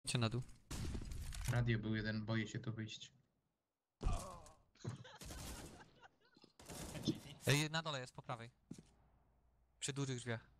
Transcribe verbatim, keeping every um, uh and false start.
Cię na dół. Radio był jeden, boję się tu wyjść. Ej, na dole jest, po prawej. Przy dużych drzwiach.